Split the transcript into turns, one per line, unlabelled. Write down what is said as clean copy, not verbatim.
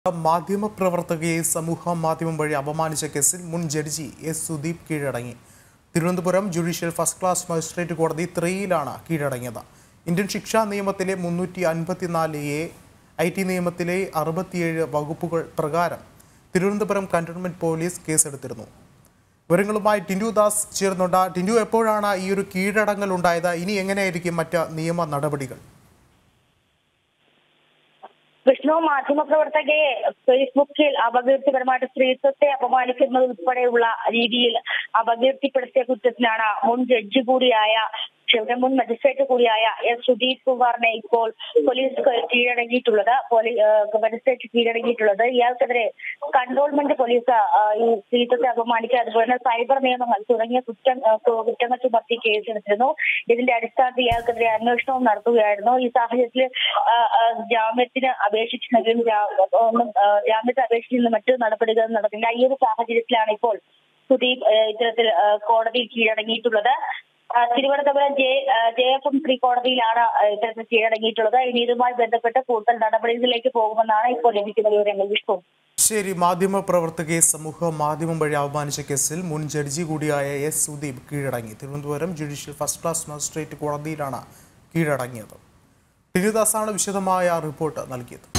മാധ്യമപ്രവർത്തകയെ സമൂഹ മാധ്യമം വഴി അപമാനിച്ച കേസിൽ മുൻ ജഡ്ജി എസ് സുദീപ് കീഴടങ്ങി. Thiruvananthapuram judicial first class magistrate കോടതി 3യിലാണ് കീഴടങ്ങിയത്. ഇന്ത്യൻ ശിക്ഷാ നിയമത്തിലെ 354A, IT നിയമത്തിലെ 67 വകുപ്പുകൾ പ്രകാരം തിരുവനന്തപുരം കന്റോൺമെന്റ് പോലീസ് കേസെടുത്തിരുന്നു. വിവരങ്ങളുമായി ടിൻഡു ദാസ് ചേർന്നുണ്ട്. ടിൻഡു, എപ്പോഴാണ് ഈ ഒരു കീഴടങ്ങൽ ഉണ്ടായത്? ഇനി എങ്ങനെയായിരിക്കും മറ്റ് നിയമ നടപടികൾ?
വിഷ്ണു, മാധ്യമപ്രവർത്തകയെ ഫേസ്ബുക്കിൽ അപകീർത്തിപരമായിട്ട് സ്ത്രീത്വത്തെ അപമാനിക്കുന്നത് ഉൾപ്പെടെയുള്ള രീതിയിൽ അപകീർത്തിപ്പെടുത്തിയ കുറ്റത്തിലാണ് മുൻ മജിസ്ട്രേറ്റ് കൂടിയായ എസ് സുദീപ് കുമാറിനെ ഇപ്പോൾ പോലീസ് മജിസ്ട്രേറ്റ് കീഴടങ്ങിയിട്ടുള്ളത്. ഇയാൾക്കെതിരെ കന്റോൺമെന്റ് പോലീസ് ഈ സ്ത്രീത്വത്തെ അപമാനിക്കുക, അതുപോലെ തന്നെ സൈബർ നിയമങ്ങൾ തുടങ്ങിയ കുറ്റങ്ങൾ ചുമത്തി കേസെടുത്തിരുന്നു. ഇതിന്റെ അടിസ്ഥാനത്തിൽ ഇയാൾക്കെതിരെ അന്വേഷണവും നടത്തുകയായിരുന്നു. ഈ സാഹചര്യത്തിൽ ജാമ്യത്തിന് അപേക്ഷിച്ചെങ്കിലും ജാമ്യത്തെ അപേക്ഷിച്ച് മറ്റു നടപടികൾ നടന്നില്ല. ഈ ഒരു സാഹചര്യത്തിലാണ് ഇപ്പോൾ സുദീപ് ഇത്തരത്തിൽ കോടതിയിൽ കീഴടങ്ങിയിട്ടുള്ളത്. തിരുവനന്തപുരം JFM3 കോടതിയിലാണ് ഇത്തരത്തിൽ കീഴടങ്ങിയിട്ടുള്ളത്. ഇനി ഇതുമായി ബന്ധപ്പെട്ട് കൂടുതൽ നടപടികളിലേക്ക് പോകുമെന്നാണ് ഇപ്പോൾ ലഭിക്കുന്ന വിവരങ്ങൾ. വിഷ്ണു,
ശരി. മാധ്യമപ്രവർത്തകയെ സമൂഹ മാധ്യമം വഴി അപമാനിച്ച കേസിൽ മുൻ ജഡ്ജി കൂടിയായ എസ് സുദീപ് കീഴടങ്ങി. Thiruvananthapuram judicial first class magistrate കോടതിയിലാണ് കീഴടങ്ങിയത്. ടിൻഡു ദാസാണ് വിശദമായ റിപ്പോർട്ട് നൽകിയത്.